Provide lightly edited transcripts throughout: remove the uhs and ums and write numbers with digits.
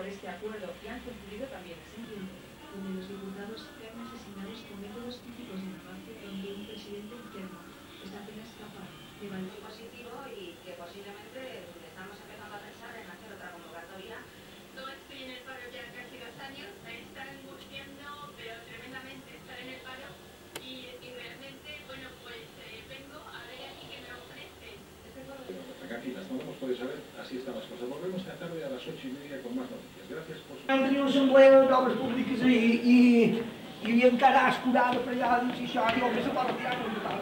este acuerdo y han cumplido también ese tiempo, donde los diputados sean asesinados con métodos típicos de una parte donde un presidente enfermo es apenas capaz de valer positivo y que posiblemente estamos empezando a pensar en hacer otra convocatoria. No estoy en el paro ya casi 2 años, me está angustiando, pero tremendamente estar en el paro y realmente, bueno, pues vengo a ver aquí que me ofrecen. Aquí las podemos poder saber, así están las cosas. Volvemos esta tarde a las 8:30 con más noticias. Gracias por su... Tenim l'Assemblea d'Obres Públiques i encara escurada per allà dins i això, i home, se pot retirar com total.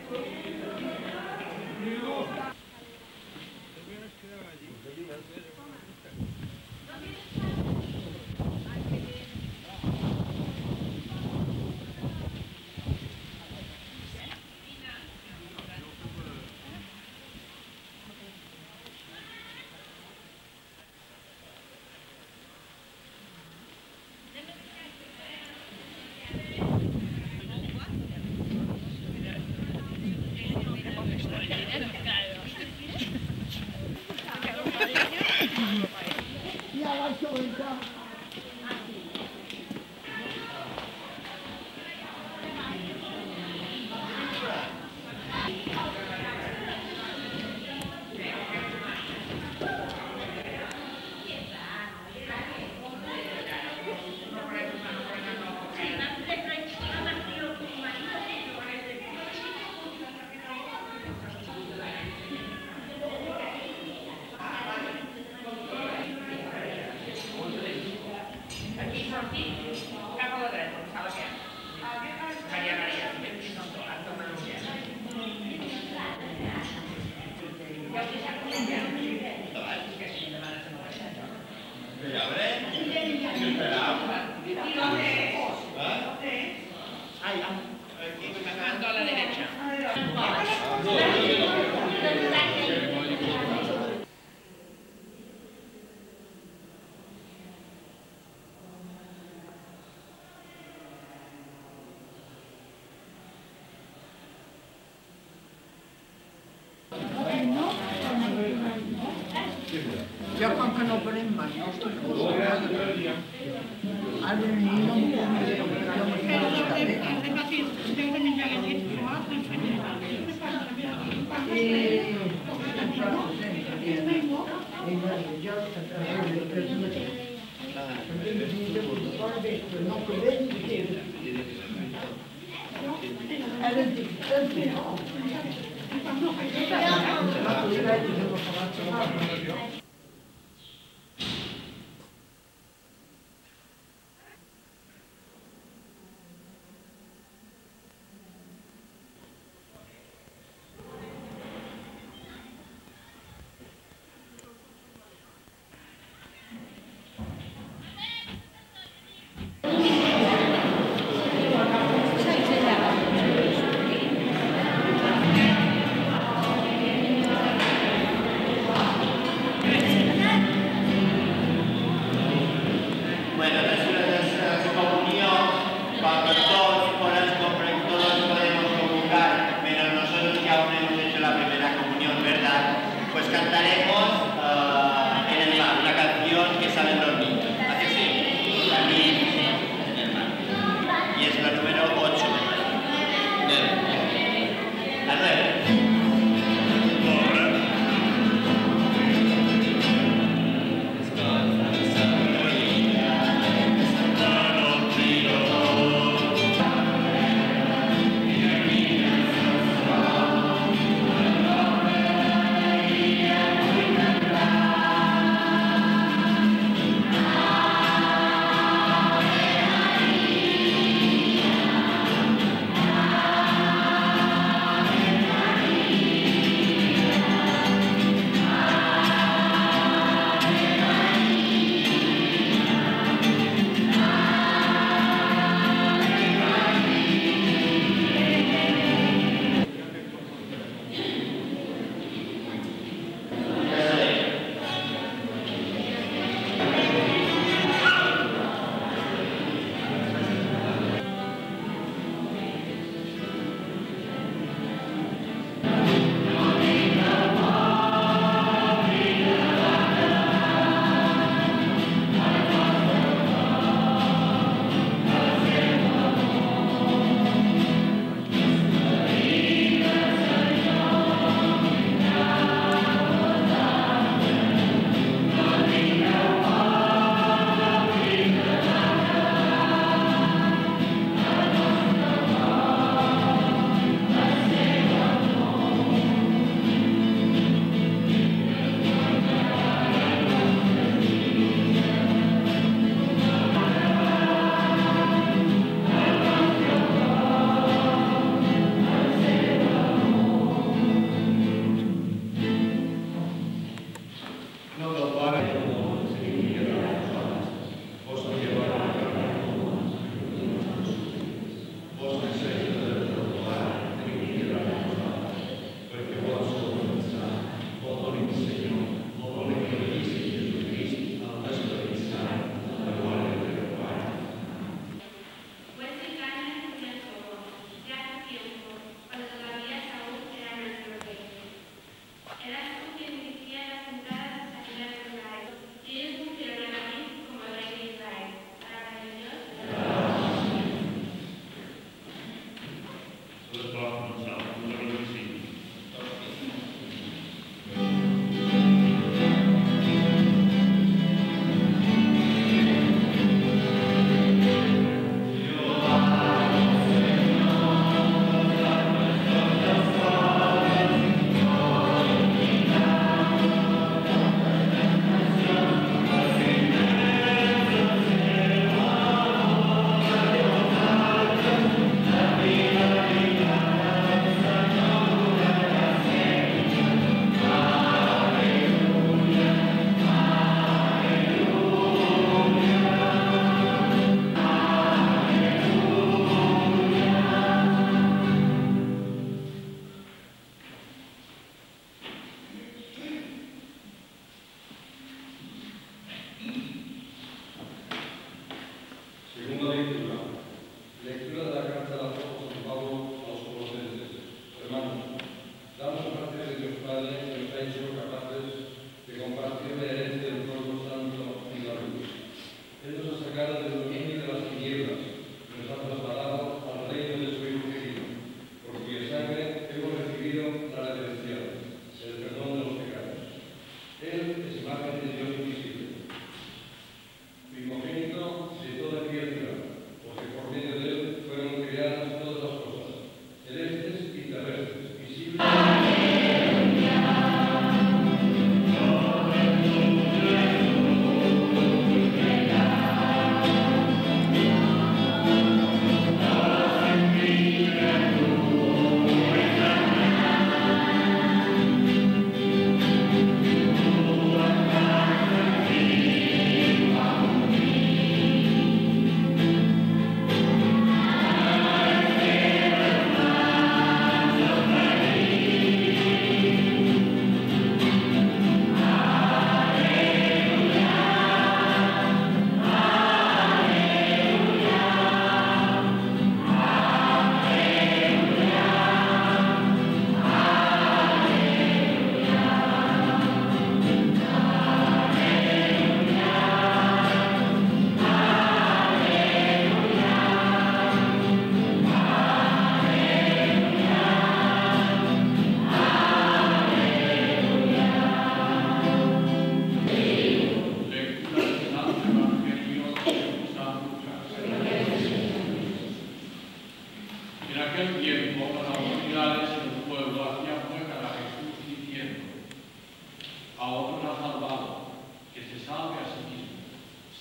Jo com que no parem mai, no estic acostumada. Ara ni no m'ho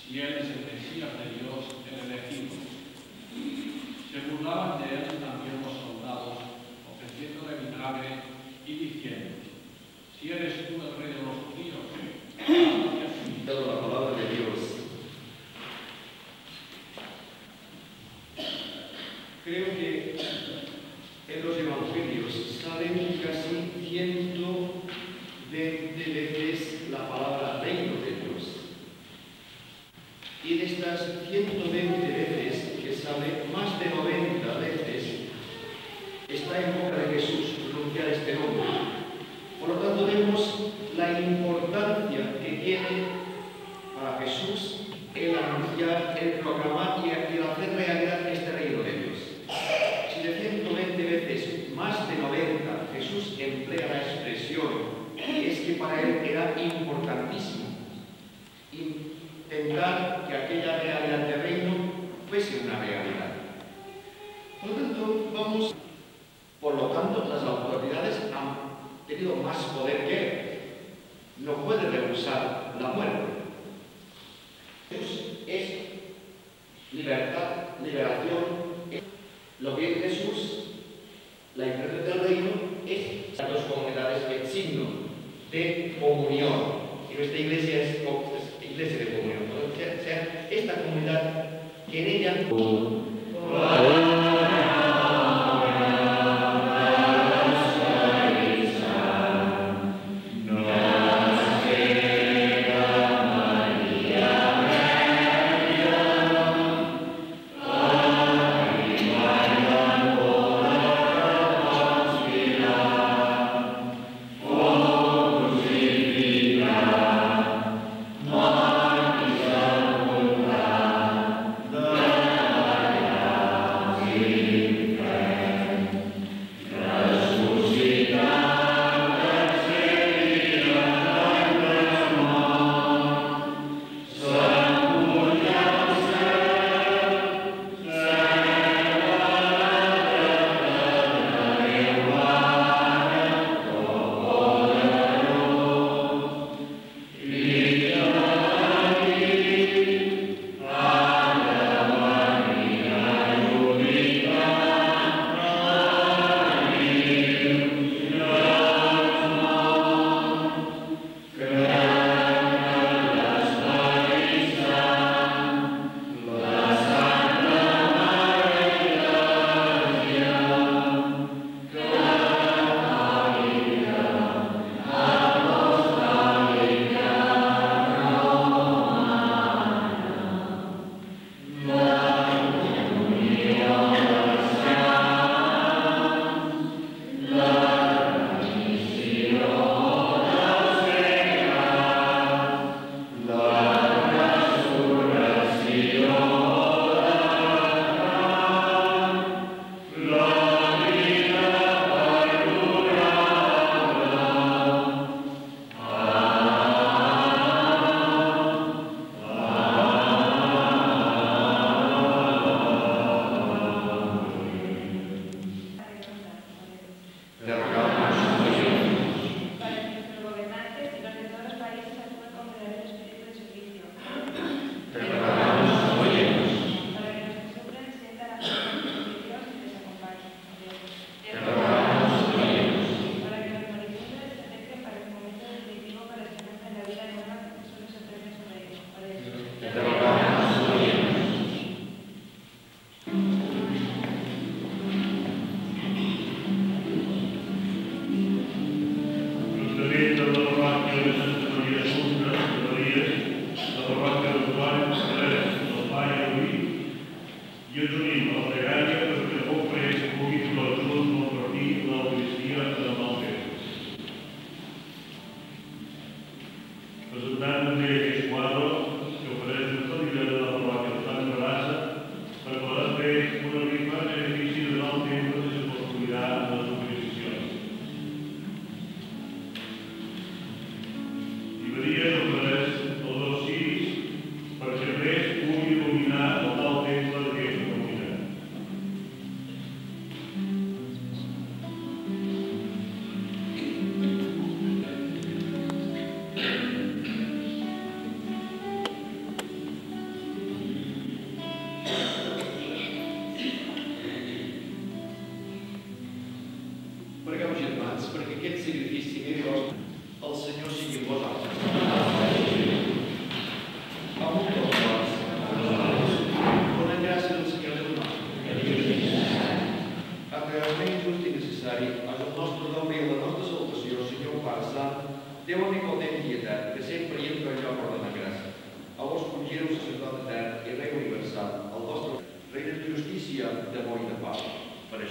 si él es el Mesías de Dios, el elegido. Se burlaban de él también los soldados, ofreciéndole vinagre y diciendo: si eres tú el rey de los judíos, hazte así. La palabra de Dios. Creo que en los evangelios salen casi 120 veces la palabra reino de Dios. Y de estas 120 veces que sale, más de 90 veces está en boca de Jesús pronunciar este nombre. Por lo tanto, vemos la importancia que tiene para Jesús el anunciar, el proclamar y el hacer realidad este reino de Dios. Si de 120 veces, más de 90, Jesús emplea la expresión, es que para él era importantísimo intentar que aquella realidad de reino fuese una realidad. Por lo tanto, por lo tanto, las autoridades han tenido más poder que él. No puede rehusar la muerte. Jesús es libertad, liberación. Lo que es Jesús, la impresión del reino, es las dos comunidades el signo de comunión. Y nuestra iglesia es iglesia de comunión. O sea, esta comunidad que en ella...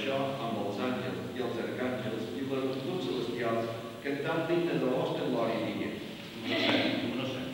això, amb els àngels i els arcàngels i les multituds celestials, cantant l'himne de la vostra glòria i dient. No sé.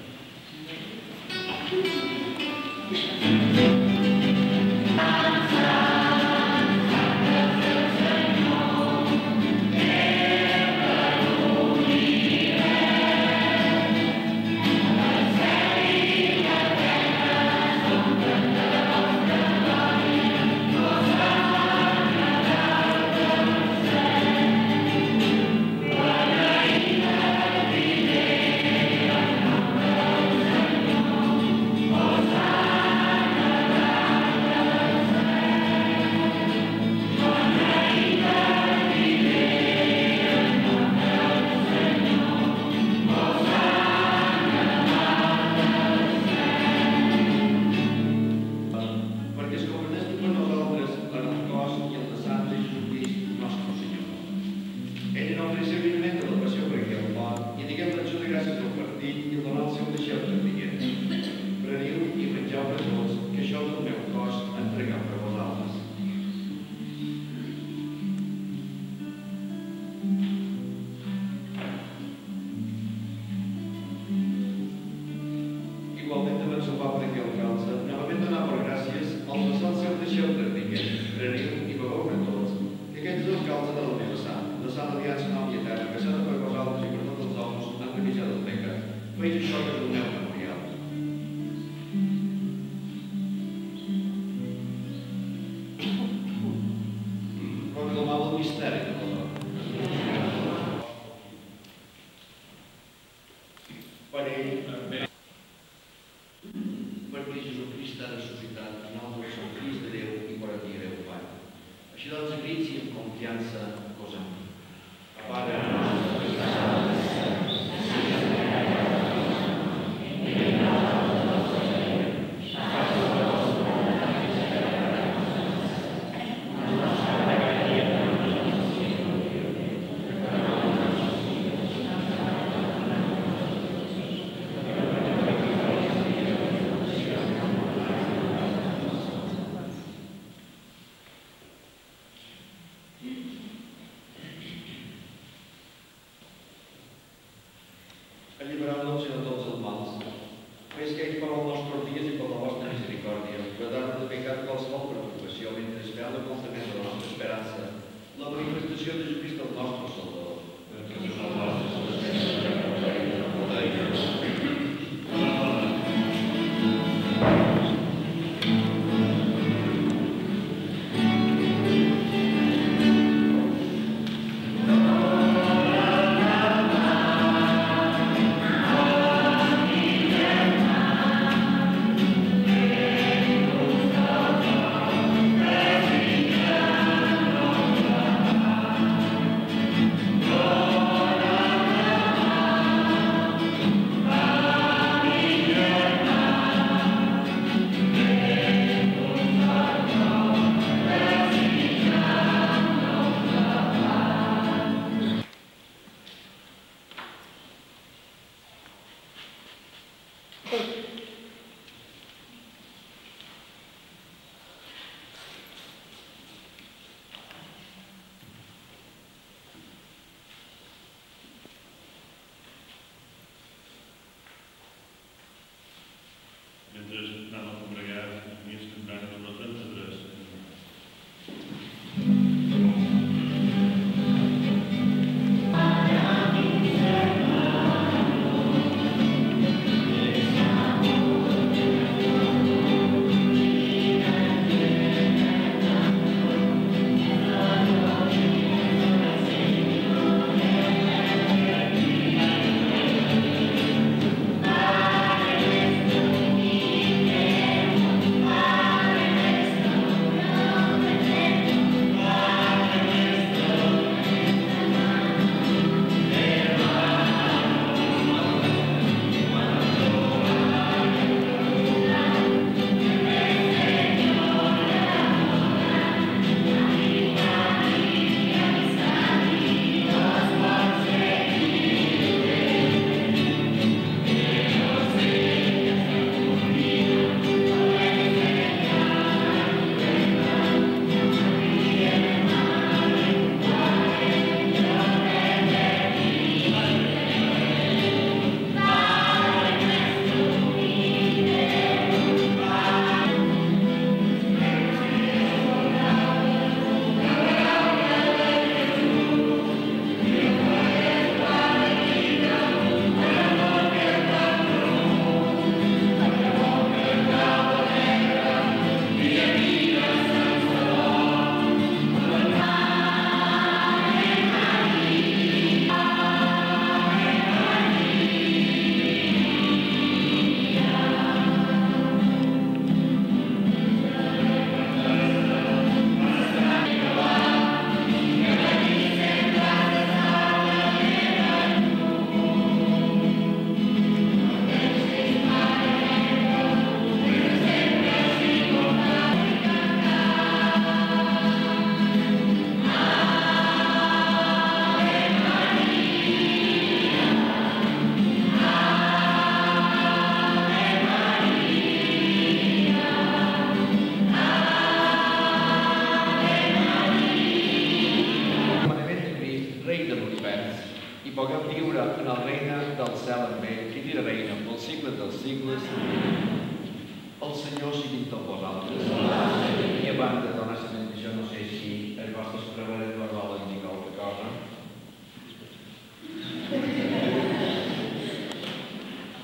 Igualment davant sopar per aquí al calze, novament donar per gràcies als vessals que deixeu de piquet, preniu i beveu-ne tots, que aquests dos calze de la meva sang, la sang aliança nova i eterna, que s'ha de per vosaltres i per tots els homes en remissió del pecat. Feis això que és el meu memorial. Proclamava el misteri de la dona. Per ell, perquè Jesucrist ha ressuscitat, nosaltres som fills de Déu i per aquí Déu Pare. Així doncs, a crits i amb confiança, posem. Pare nostre que estàs als cels, alliberant-nos de tots els mals. Fes que ell per als nostres dies i per la vostra misericòrdia, guardar del pecat qualsevol preocupació mentre espera el compliment de la nostra esperança, la manifestació de Jesucrist el nostre Salvador. Perquè és el nostre Mentre anem a congregar, i ens tindran una 33. Amen.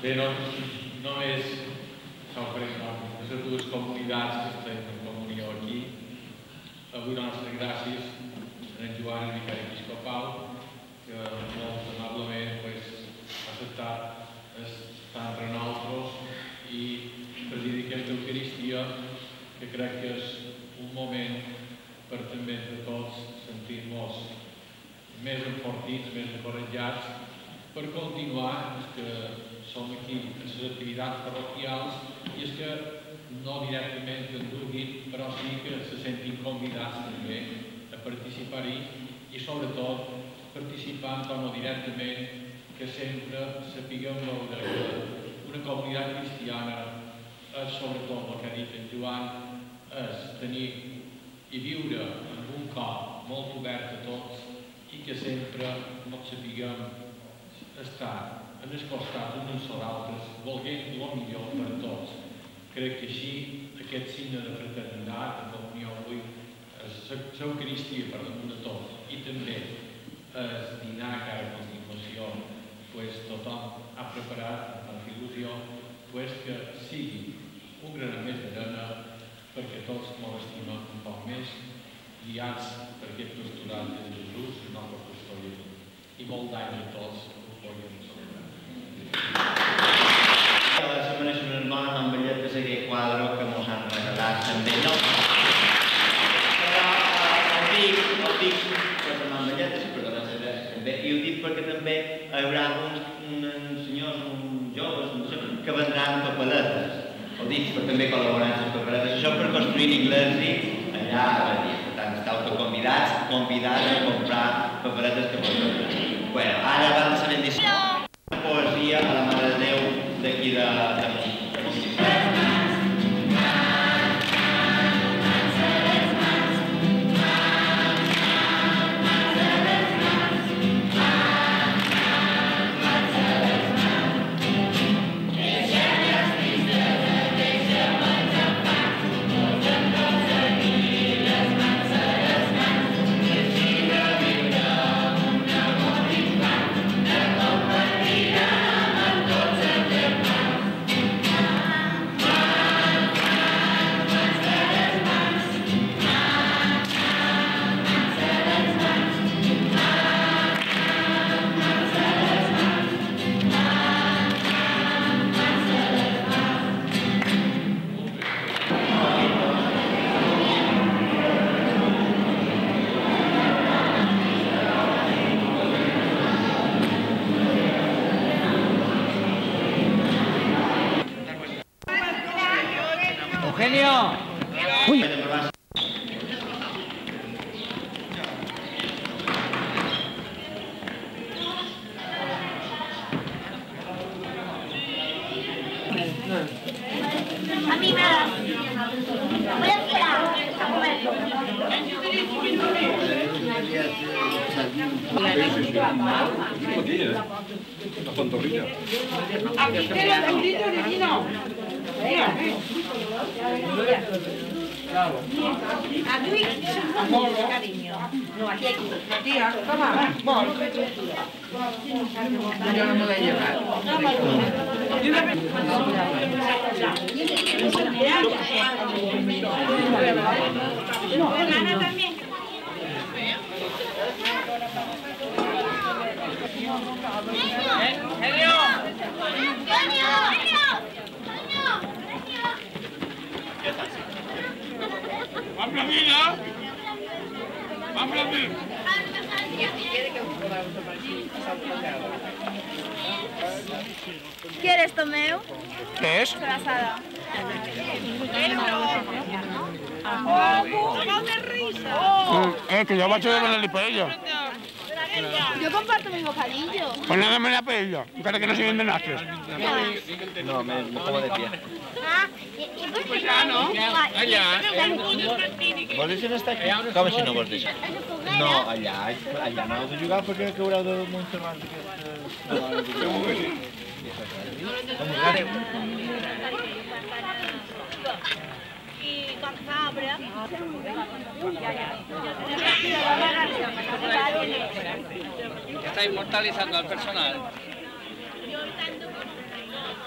Bé, doncs, només s'ofereixen les dues comunitats que estem en comunió aquí. Avui donar les gràcies a en Joan, el vicari episcopal, que molt amablement ha acceptat estar entre nosaltres i presidir aquesta Eucaristia, que crec que és un moment per també entre tots sentir-nos més enfortits, més encoratjats per continuar, que som aquí en les activitats parroquials i és que no directament en duguin, però sí que se sentin convidats també a participar-hi i sobretot participant o no directament, que sempre sapiguem veure que una comunitat cristiana és sobretot el que ha dit en Joan, és tenir i viure en un cor molt obert a tots i que sempre ens sapiguem estar en el costat uns als altres, volent el millor per a tots. Crec que així aquest signe de fraternitat, de comunió avui, l'Eucaristia per damunt de tot i també el dinar que ara a continuació tothom ha preparat amb tanta il·lusió, que sigui un granet més d'arena perquè tots molt estimem un poc més, guiats per aquest pastorat de Jesús, el nostre pastor i molt d'any a tots ho podem celebrar. La setmana és unes bones mamballetes a aquest quadre que ens han regalat també, no? Però el dic per les mamballetes, també, i ho dic perquè també hi haurà uns senyors, uns joves, que vendran papeletes. Ho dic per també col·laborar amb les papeletes. Això per construir l'església allà a la dia. Per tant, esteu convidats a comprar papeletes que pot comprar. Bueno, ara van a la bendició. Una poesia a la Mare de Déu d'aquí de A mí nada. Voy a esperar a comer. La pantorrilla. Aquí te lo grito divino. Aquí, cariño. No, aquí. Tía, toma. Yo no me voy a llevar. Ana también. ¿Quieres tomeo? Què és? Trazada. Que jo vaig a demanar-li paella. Yo comparto mi bocadillo. Pues nada me la paella, encara que no siguin de nastres. No, me como de pie. ¿Y por qué no? Vols deixar estar aquí? Com si no vols deixar? No, allà no heu de jugar perquè haureu de Montserrat Y con cabra. Está inmortalizando al personal.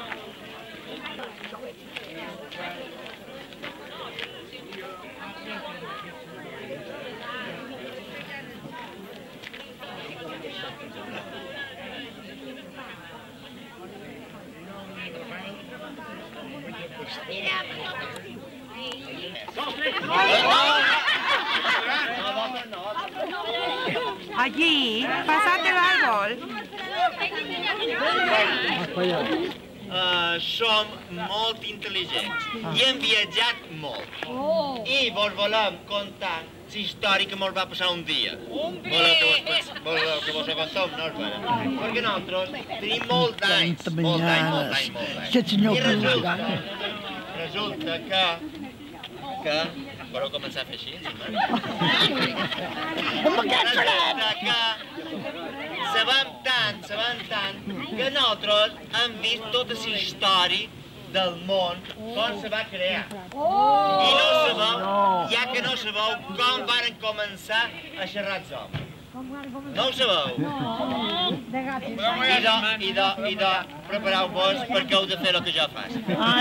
Allí, passat de l'àrbol. Som molt intel·ligents i hem viatjat molt. I vos volem contar la història que mos va passar un dia. Voleu que vos la contem? No és vera. Perquè nosaltres tenim molts anys. I resulta que... Voleu començar a fer així? Resulta que sabem tant que nosaltres hem vist tota la història del món com se va crear. I no sabeu, ja que no sabeu, com varen començar a xerrar els homes. No ho sabeu? I de prepareu-vos perquè heu de fer el que jo faig.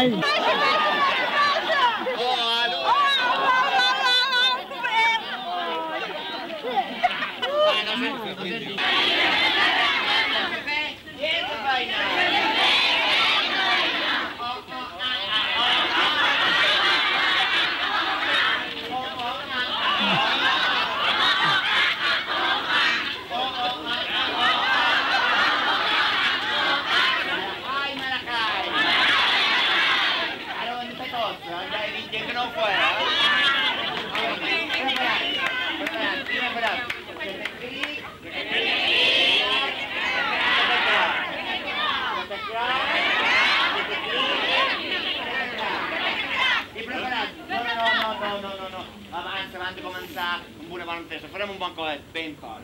Abans de començar amb una bona festa, farem un bon coet, ben fort.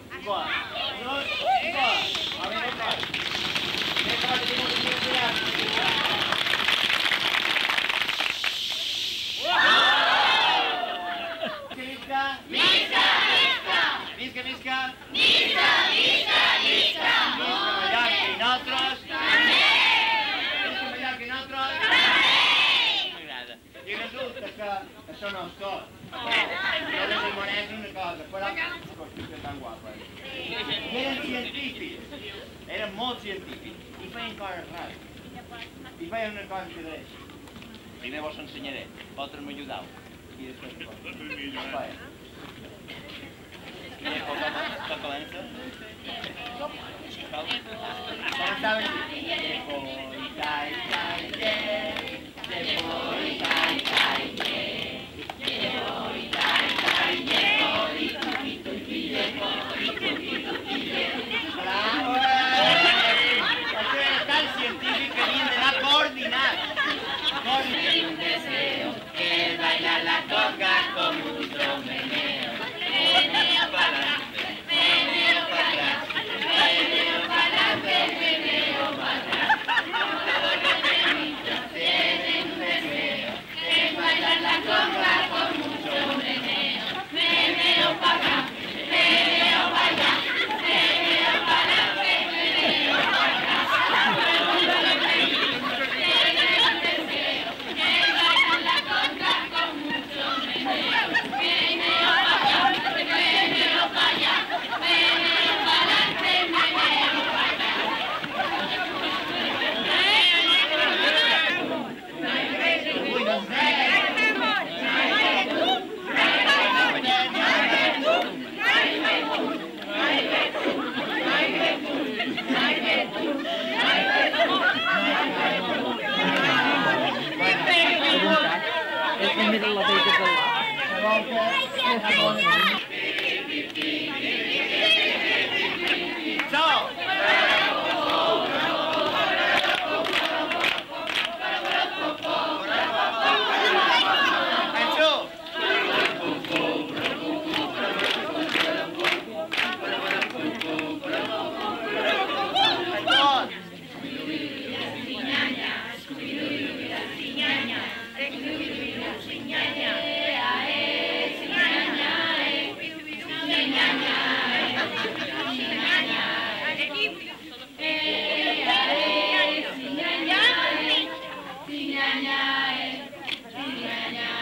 Visca! Visca, visca! Visca, visca, visca! Mallorca i nosaltres! També! Visca Mallorca i nosaltres! També! M'agrada. I resulta que això no és tot. Jo les monets una cosa, però... Que tan guapes. Eren científics. Eren molt científics. I feien coses rares. I feien una cosa que deia. Primer vos ensenyaré. Vosaltres m'ajudeu. I després com feien. Com comença? Començaven així. La conga con mucho meneo, meneo para adelante, meneo para atrás, meneo para adelante, meneo para atrás. Todos los niños tienen un deseo de bailar la conga con mucho meneo, meneo para acá, meneo para allá, meneo para adelante, meneo para atrás. Todos los niños tienen un deseo de bailar la conga con mucho meneo, meneo para acá, meneo para allá, meneo para adelante, meneo para atrás. In the middle of it is Sinyanya,